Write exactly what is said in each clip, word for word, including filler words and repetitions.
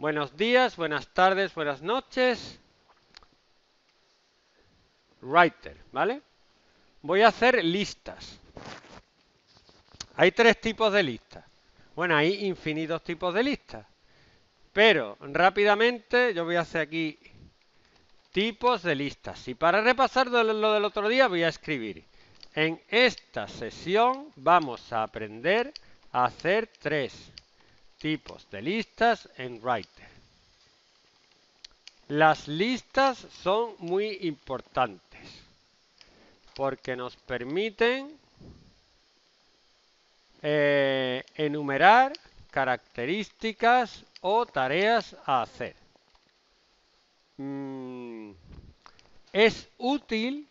Buenos días, buenas tardes, buenas noches. Writer, ¿vale? Voy a hacer listas. Hay tres tipos de listas. Bueno, hay infinitos tipos de listas. Pero rápidamente yo voy a hacer aquí tipos de listas. Y para repasar lo del otro día voy a escribir. En esta sesión vamos a aprender a hacer tres tipos de listas en Writer. Las listas son muy importantes porque nos permiten eh, enumerar características o tareas a hacer. Mm, es útil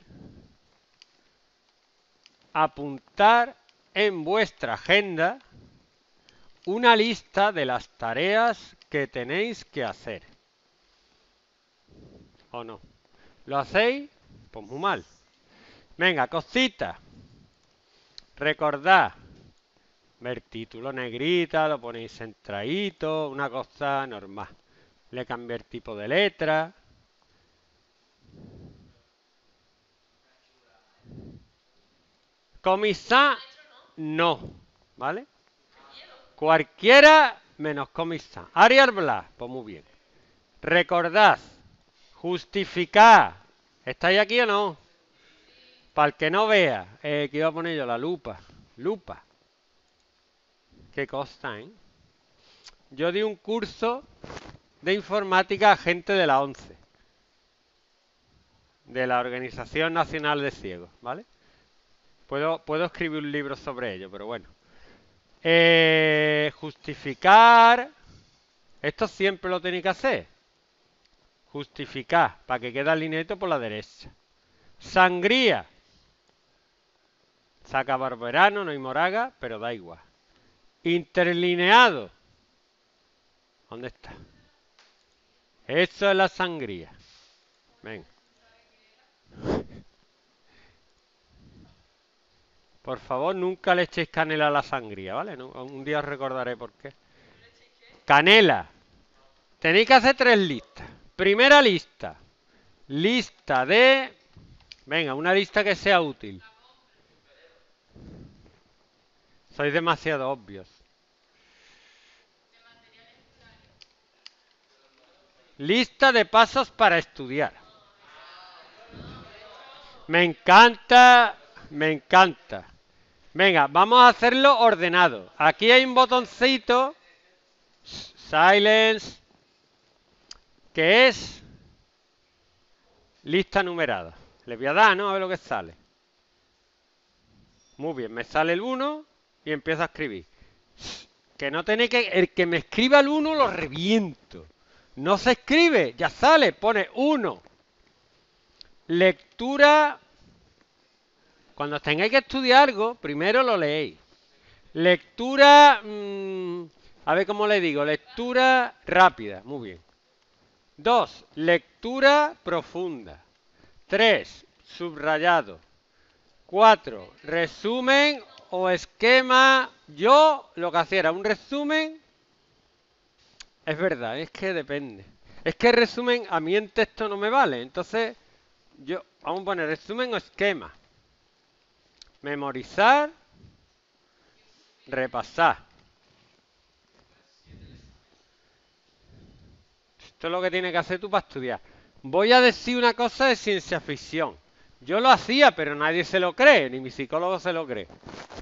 apuntar en vuestra agenda una lista de las tareas que tenéis que hacer. ¿O no? ¿Lo hacéis? Pues muy mal. Venga, cosita. Recordad. Ver título negrita, lo ponéis centradito, una cosa normal. Le cambié el tipo de letra. Comisá, no. ¿Vale? Cualquiera menos comisá. Arial Blas, pues muy bien. Recordad. Justificar. ¿Estáis aquí o no? Para el que no vea, eh, que iba a poner yo la lupa. Lupa. Qué cosa, ¿eh? Yo di un curso de informática a gente de la ONCE. De la Organización Nacional de Ciegos, ¿vale? Puedo, puedo escribir un libro sobre ello, pero bueno. Eh, justificar. Esto siempre lo tenéis que hacer. Justificar, para que quede alineado por la derecha. Sangría. Saca Barberano, no hay Moraga, pero da igual. Interlineado. ¿Dónde está? Eso es la sangría. Venga. Por favor, nunca le echéis canela a la sangría, ¿vale? Un día os recordaré por qué. Canela. Tenéis que hacer tres listas. Primera lista. Lista de... Venga, una lista que sea útil. Sois demasiado obvios. Lista de pasos para estudiar. Me encanta, me encanta. Venga, vamos a hacerlo ordenado. Aquí hay un botoncito, Silence, que es lista numerada. Le voy a dar, ¿no? A ver lo que sale. Muy bien, me sale el uno y empiezo a escribir. Que no tenéis que... El que me escriba el uno lo reviento. No se escribe, ya sale, pone uno. Lectura. Cuando tengáis que estudiar algo, primero lo leéis. Lectura, mmm, a ver cómo le digo, lectura rápida, muy bien. Dos, lectura profunda. Tres, subrayado. Cuatro, resumen o esquema. Yo lo que hacía era un resumen. Es verdad, es que depende. Es que el resumen a mí en texto no me vale. Entonces, yo, vamos a poner resumen o esquema. Memorizar. Repasar. Esto es lo que tienes que hacer tú para estudiar. Voy a decir una cosa de ciencia ficción. Yo lo hacía, pero nadie se lo cree, ni mi psicólogo se lo cree.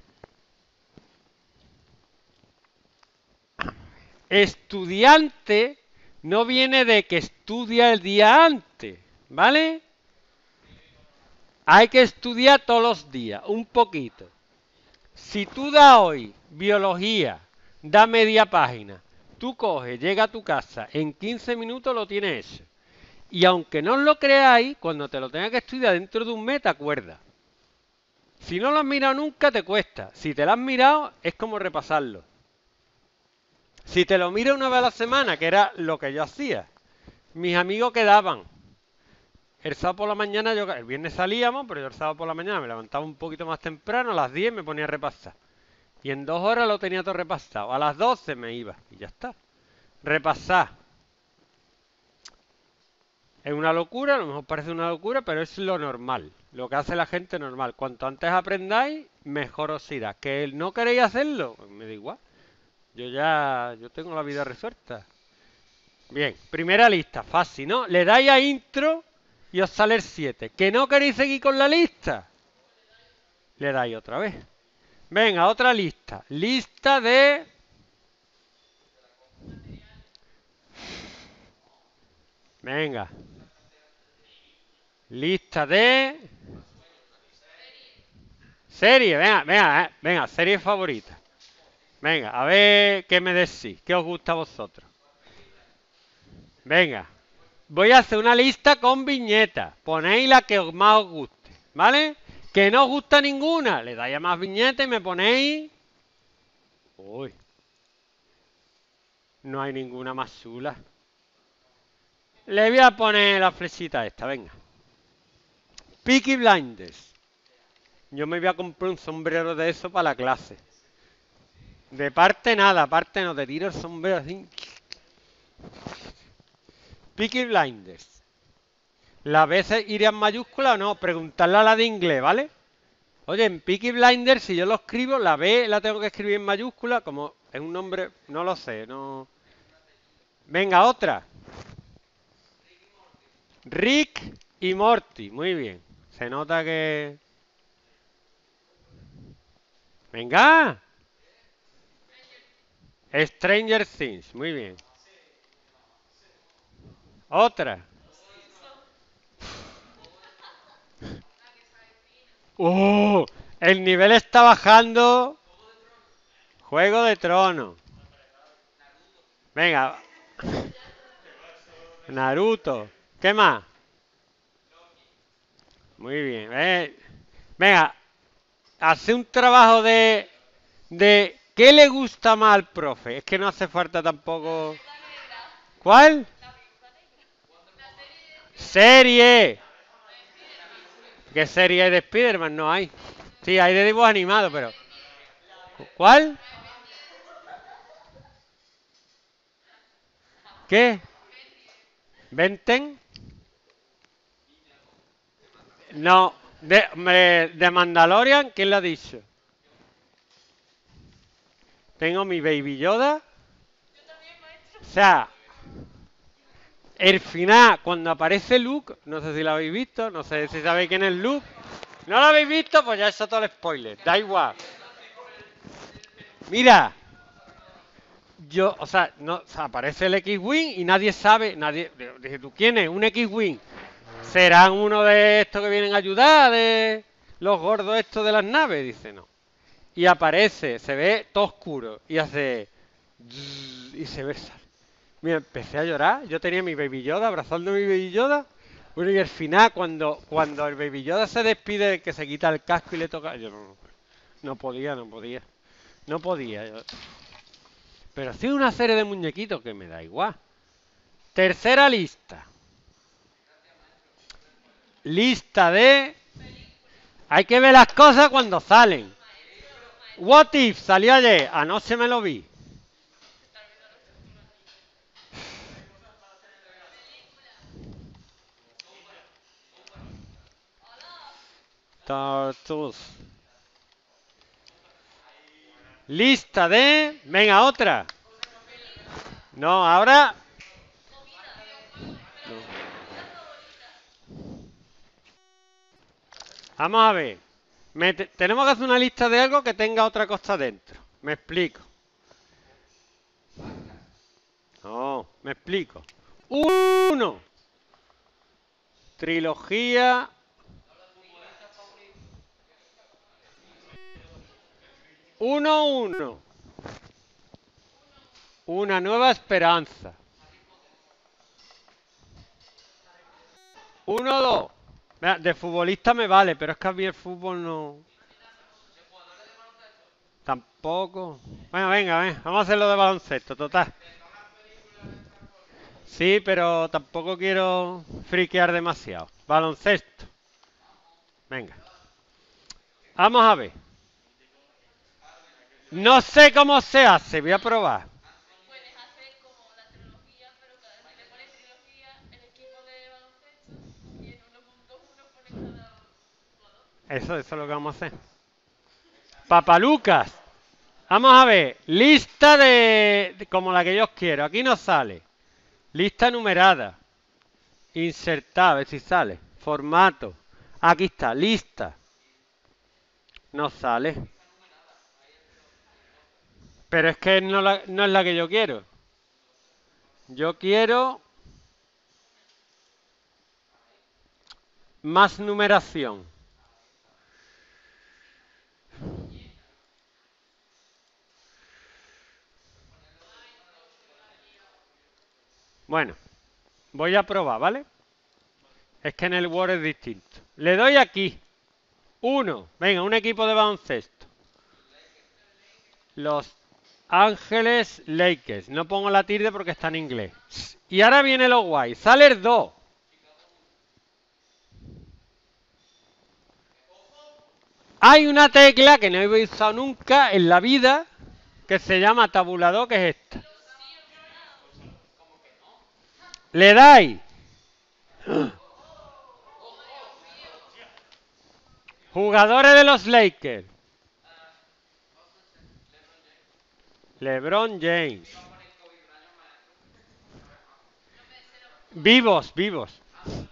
Estudiante no viene de que estudia el día antes, ¿vale? Hay que estudiar todos los días, un poquito. Si tú das hoy biología, da media página, tú coges, llega a tu casa, en quince minutos lo tienes hecho. Y aunque no lo creáis, cuando te lo tengas que estudiar dentro de un mes, te acuerdas. Si no lo has mirado nunca, te cuesta. Si te lo has mirado, es como repasarlo. Si te lo miras una vez a la semana, que era lo que yo hacía, mis amigos quedaban. El sábado por la mañana, yo, el viernes salíamos, pero yo el sábado por la mañana me levantaba un poquito más temprano, a las diez me ponía a repasar. Y en dos horas lo tenía todo repasado. A las doce me iba y ya está. Repasar. Es una locura, a lo mejor parece una locura, pero es lo normal, lo que hace la gente normal. Cuanto antes aprendáis, mejor os irá. ¿Que no queréis hacerlo? Pues me da igual. Yo ya, yo tengo la vida resuelta. Bien, primera lista, fácil, ¿no? Le dais a intro y os sale el siete. ¿Que no queréis seguir con la lista? Le dais otra vez. Venga, otra lista. Lista de... Venga. Lista de... Serie, venga, venga, eh, venga, serie favorita. Venga, a ver qué me decís, qué os gusta a vosotros. Venga, voy a hacer una lista con viñetas. Ponéis la que más os guste, ¿vale? Que no os gusta ninguna, le dais a más viñetas y me ponéis... Uy, no hay ninguna más chula. Le voy a poner la flechita esta, venga. Peaky Blinders. Yo me voy a comprar un sombrero de eso para la clase. De parte nada, aparte no, te tiro el sombrero así. Peaky Blinders. ¿La veces iré en mayúscula o no? Preguntarle a la de inglés, ¿vale? Oye, en Peaky Blinders, si yo lo escribo, la B la tengo que escribir en mayúscula, como es un nombre, no lo sé, no... Venga, otra. Rick y Morty, muy bien. Se nota que... Venga. Stranger Things, muy bien. Otra. ¡Oh! El nivel está bajando. Juego de Tronos. Venga. Naruto. ¿Qué más? Muy bien. Eh. Venga. Hace un trabajo de... de... ¿Qué le gusta más al profe? Es que no hace falta tampoco... ¿Cuál? ¡Serie! ¿Qué serie hay de Spider-Man? No hay. Sí, hay de dibujos animados, pero... ¿Cuál? ¿Qué? ¿Venten? No. De, me- de Mandalorian, ¿quién lo ha dicho? Tengo mi Baby Yoda. O sea, el final, cuando aparece Luke, no sé si lo habéis visto, no sé si sabéis quién es Luke. ¿No lo habéis visto? Pues ya es todo el spoiler. Da igual. Mira. Yo, o sea, no, o sea, aparece el X-Wing y nadie sabe, nadie, dije, ¿tú quién es? Un X-Wing. ¿Serán uno de estos que vienen a ayudar, de los gordos estos de las naves? Dice, no. Y aparece, se ve todo oscuro y hace... Y se ve... Mira, empecé a llorar, yo tenía mi Baby Yoda, abrazando a mi Baby Yoda. Bueno, y al final, cuando, cuando el Baby Yoda se despide, que se quita el casco y le toca... Yo no, no podía, no podía. No podía. Yo... Pero sí una serie de muñequitos que me da igual. Tercera lista. Lista de... Hay que ver las cosas cuando salen. What If salió ayer. Anoche me lo vi. Tortus. Lista de... Venga, otra. No, ahora... Vamos a ver. Me te- tenemos que hacer una lista de algo que tenga otra cosa dentro. Me explico. No, me explico. Uno. Trilogía. Uno, uno. Una nueva esperanza. Uno, dos. Mira, de futbolista me vale, pero es que a mí el fútbol no... Tampoco. Bueno, venga, venga, vamos a hacerlo de baloncesto, total. Sí, pero tampoco quiero friquear demasiado. Baloncesto. Venga. Vamos a ver. No sé cómo se hace, voy a probar. Eso, eso es lo que vamos a hacer. Papalucas. Vamos a ver. Lista de, de como la que yo quiero. Aquí no sale. Lista numerada. Insertar, a ver si sale. Formato. Aquí está, lista. No sale. Pero es que no, la, no es la que yo quiero. Yo quiero más numeración. Bueno, voy a probar, ¿vale? Es que en el Word es distinto. Le doy aquí. Uno. Venga, un equipo de baloncesto. Los Ángeles Lakers. No pongo la tilde porque está en inglés. Y ahora viene lo guay. Sale el dos. Hay una tecla que no he usado nunca en la vida que se llama tabulador, que es esta. Le dais. Jugadores de los Lakers. LeBron James. Vivos, vivos.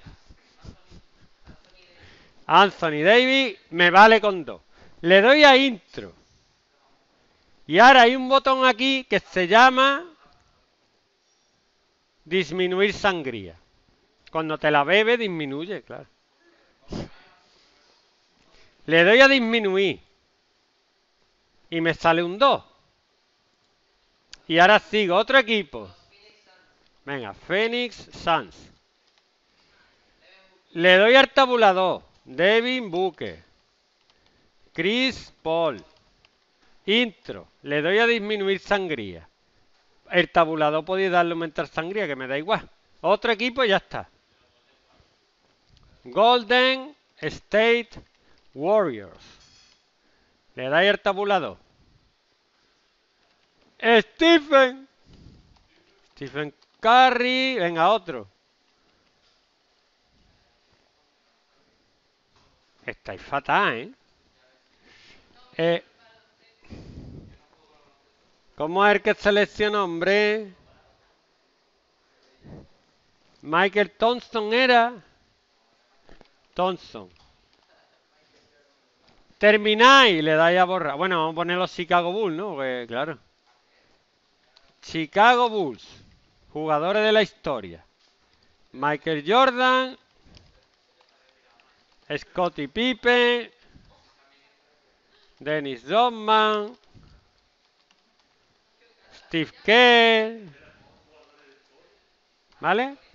Anthony Davis me vale con dos. Le doy a intro. Y ahora hay un botón aquí que se llama disminuir sangría. Cuando te la bebe, disminuye, claro. Le doy a disminuir. Y me sale un dos. Y ahora sigo, otro equipo. Venga, Phoenix Suns. Le doy al tabulador. Devin Booker. Chris Paul. Intro. Le doy a disminuir sangría. El tabulador podía darle aumentar sangría, que me da igual. Otro equipo y ya está. Golden State Warriors. Le dais al tabulador. Stephen. Stephen Curry. Venga, otro. Estáis fatal, ¿eh? eh ¿Cómo es el que seleccionó, hombre? Michael Thompson era. Thompson. Termináis y le dais a borrar. Bueno, vamos a poner los Chicago Bulls, ¿no? Porque, claro. Chicago Bulls. Jugadores de la historia. Michael Jordan. Scottie Pippen. Dennis Rodman. Steve Kerr. ¿Vale?